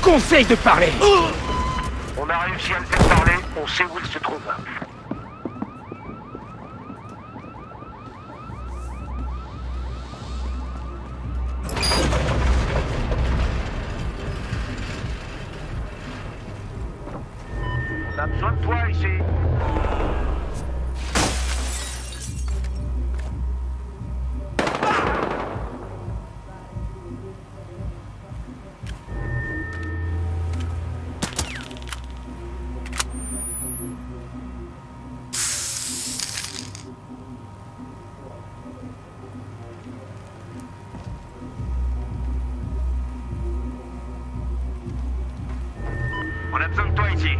conseille de parler. On a réussi à le faire parler, on sait où il se trouve. On a besoin de toi ici. On a besoin de toi ici.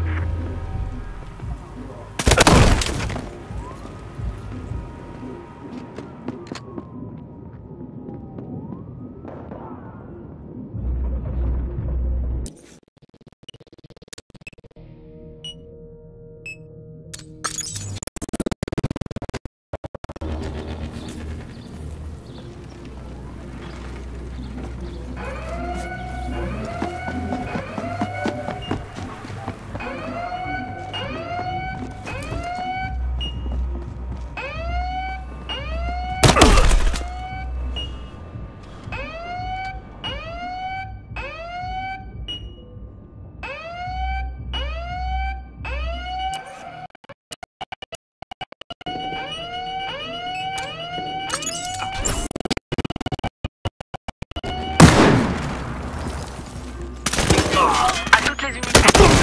À toutes les unités.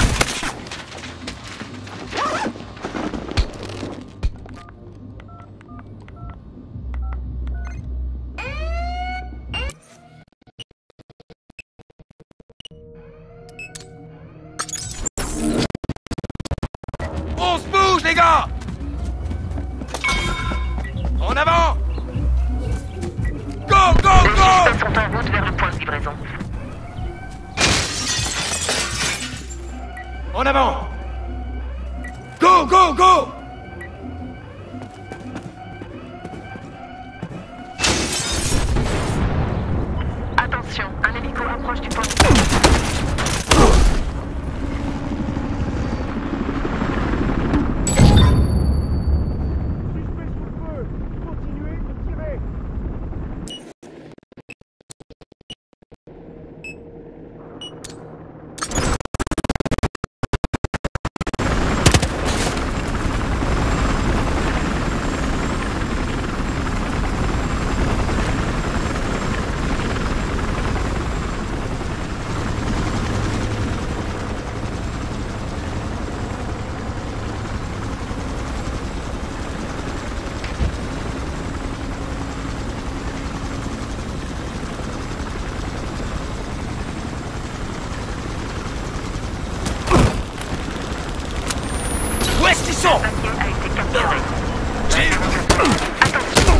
On se bouge, les gars! En avant! Go, go, Les go! suspects sont en route vers le point de livraison. En avant! Go, go, go! Attention, un hélico approche du point de livraison. Où est-ce qu'ils sont? Papier a été capturé. J'ai... Attention.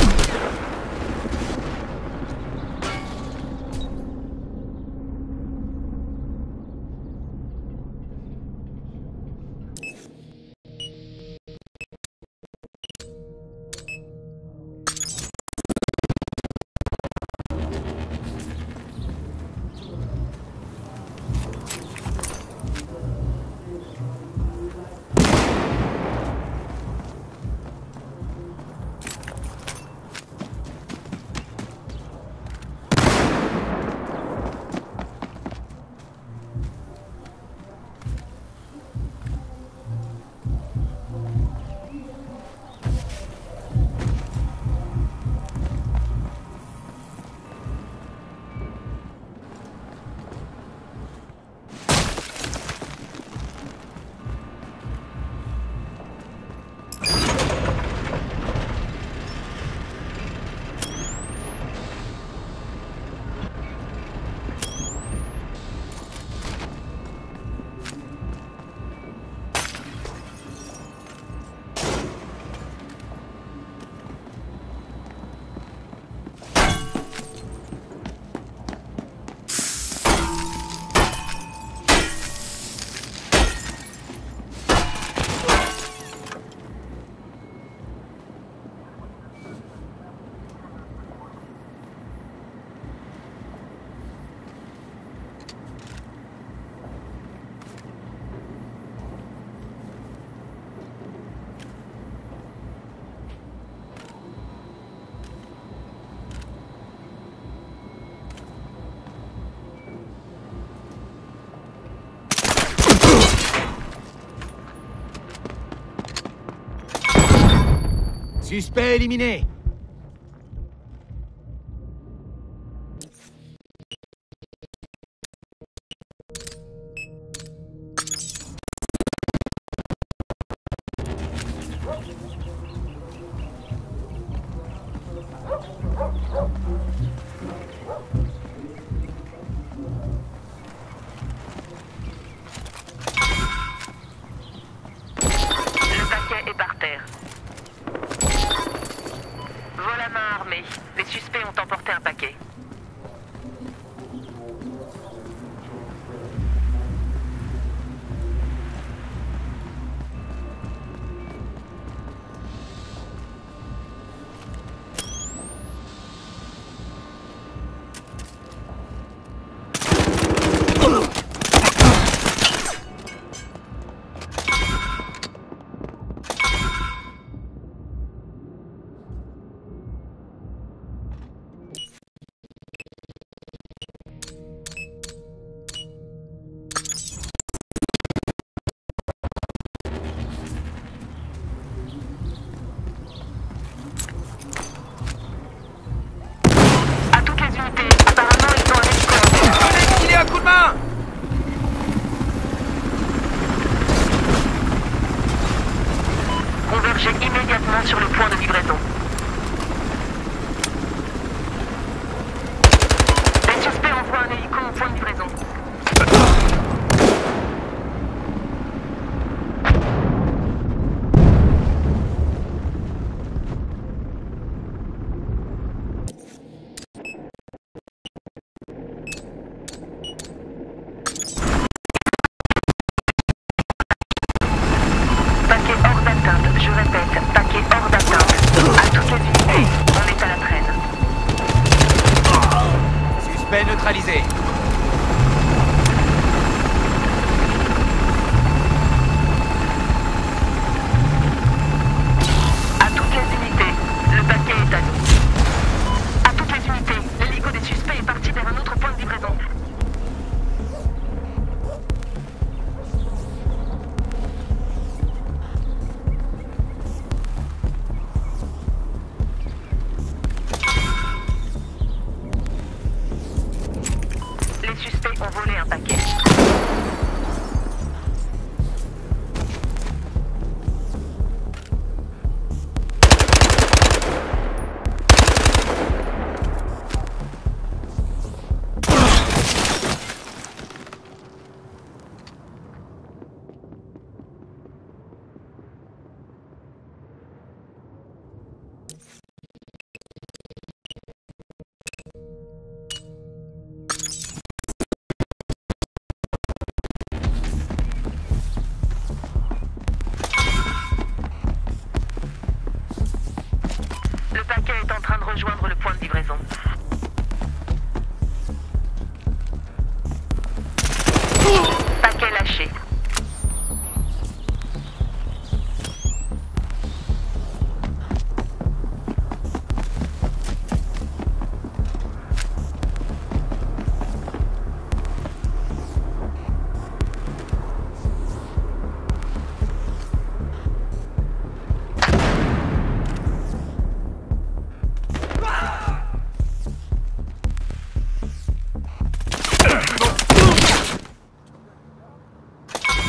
Suspect éliminé. Le paquet est par terre. Vol à main armée. Les suspects ont emporté un paquet. À toutes les unités, apparemment ils sont à l'escorte. Venez filer un coup de main. Convergez immédiatement sur le point de livraison. Les suspects envoient un hélico au point de livraison. Paquet hors d'atteinte, je répète, paquet hors d'atteinte. À toutes les unités, on est à la traîne. Suspect neutralisé. À toutes les unités, le paquet est à nous. À toutes les unités, l'hélico des suspects est parti vers un autre point de livraison. Les suspects ont volé un paquet. Le paquet est en train de rejoindre le point de livraison. Paquet lâché.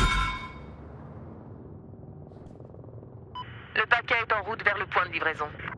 Le paquet est en route vers le point de livraison.